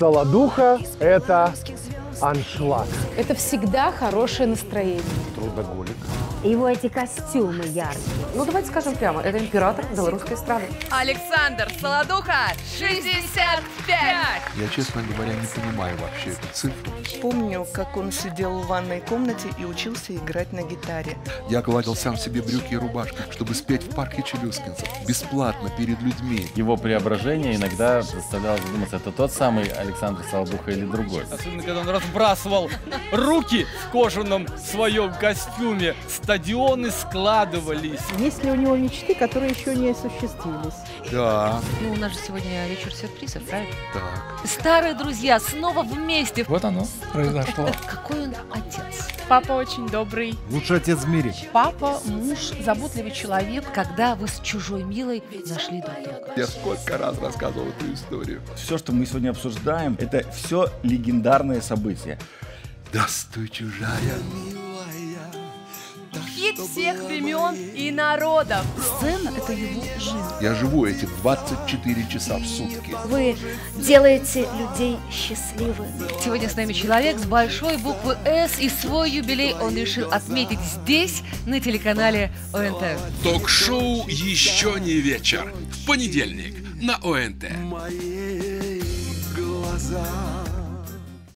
Солодуха – это аншлаг. Это всегда хорошее настроение. Трудоголик. Его эти костюмы яркие. Ну, давайте скажем прямо, это император белорусской эстрады. Александр Солодуха, 65! Я, честно говоря, не понимаю вообще эту цифру. Помню, как он сидел в ванной комнате и учился играть на гитаре. Я гладил сам себе брюки и рубашку, чтобы спеть в парке челюскинцев. Бесплатно, перед людьми. Его преображение иногда заставляло задуматься, это тот самый Александр Солодуха или другой. Особенно, когда он разбрасывал руки в кожаном своем костюме. Стадионы складывались. Есть ли у него мечты, которые еще не осуществились? Да. Ну, у нас же сегодня вечер сюрпризов, правильно? Так. Старые друзья снова вместе. Вот оно произошло. Какой он отец? Папа очень добрый. Лучший отец в мире. Папа, муж, заботливый человек. Когда вы с чужой Милой нашли друг друга? Я сколько раз рассказывал эту историю. Все, что мы сегодня обсуждаем, это все легендарные события. Здравствуй, чужая. Хит всех времен и народов. Сцена – это его жизнь. Я живу эти 24 часа в сутки. Вы делаете людей счастливыми. Сегодня с нами человек с большой буквы «С», и свой юбилей он решил отметить здесь, на телеканале ОНТ. Ток-шоу «Еще не вечер» в понедельник на ОНТ. Мои глаза.